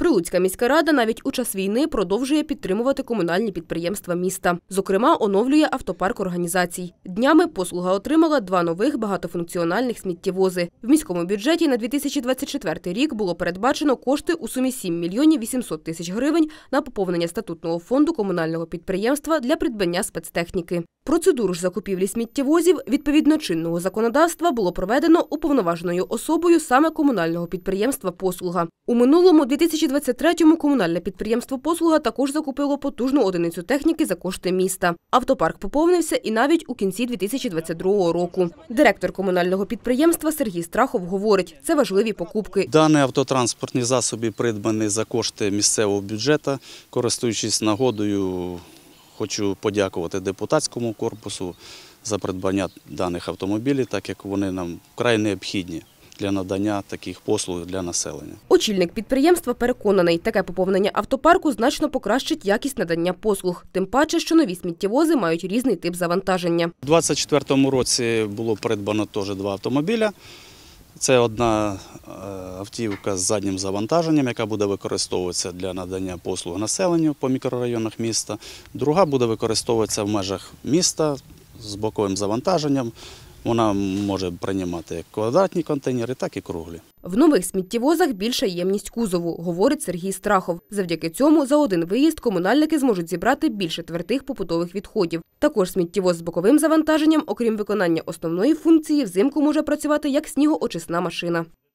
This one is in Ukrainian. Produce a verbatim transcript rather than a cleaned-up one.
Прилуцька міська рада навіть у час війни продовжує підтримувати комунальні підприємства міста. Зокрема, оновлює автопарк організацій. Днями послуга отримала два нових багатофункціональних сміттєвози. В міському бюджеті на дві тисячі двадцять четвертий рік було передбачено кошти у сумі сім мільйонів вісімсот тисяч гривень на поповнення статутного фонду комунального підприємства для придбання спецтехніки. Процедуру ж закупівлі сміттєвозів відповідно чинного законодавства було проведено уповноваженою особою саме комунального підприємства «Послуга». У минулому, дві тисячі двадцять третьому, комунальне підприємство «Послуга» також закупило потужну одиницю техніки за кошти міста. Автопарк поповнився і навіть у кінці дві тисячі двадцять другого року. Директор комунального підприємства Сергій Страхов говорить, це важливі покупки. Дані автотранспортні засоби придбані за кошти місцевого бюджету. Користуючись нагодою, хочу подякувати депутатському корпусу за придбання даних автомобілів, так як вони нам вкрай необхідні для надання таких послуг для населення. Очільник підприємства переконаний, таке поповнення автопарку значно покращить якість надання послуг. Тим паче, що нові сміттєвози мають різний тип завантаження. У двадцять четвертому році було придбано теж два автомобіля. Це одна автівка з заднім завантаженням, яка буде використовуватися для надання послуг населенню по мікрорайонах міста. Друга буде використовуватися в межах міста з боковим завантаженням. Вона може приймати як квадратні контейнери, так і круглі. В нових сміттєвозах більша ємність кузову, говорить Сергій Страхов. Завдяки цьому за один виїзд комунальники зможуть зібрати більше твердих побутових відходів. Також сміттєвоз з боковим завантаженням, окрім виконання основної функції, взимку може працювати як снігоочисна машина.